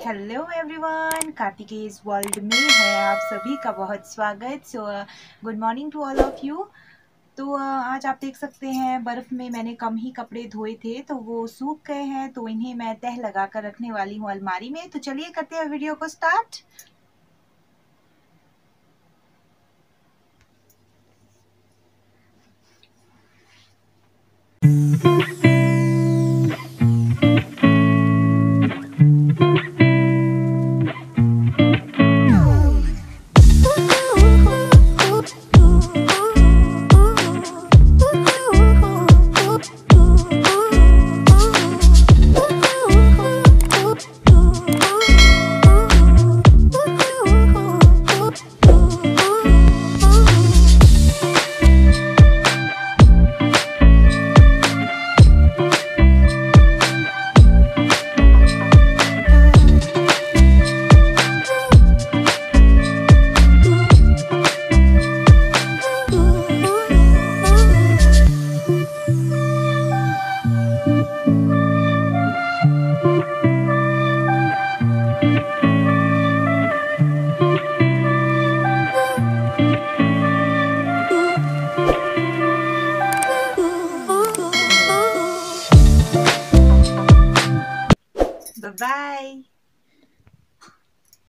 Hello everyone, कार्तिकेय's world में है आप सभी का बहुत स्वागत। Good morning to all of you. तो आज आप देख सकते हैं बर्फ़ में मैंने कम ही कपड़े धोए थे तो वो सूख गए हैं, तो इन्हें मैं तह लगा कर रखने वाली हूँ अलमारी में। तो चलिए करते हैं वीडियो को स्टार्ट। Bye bye.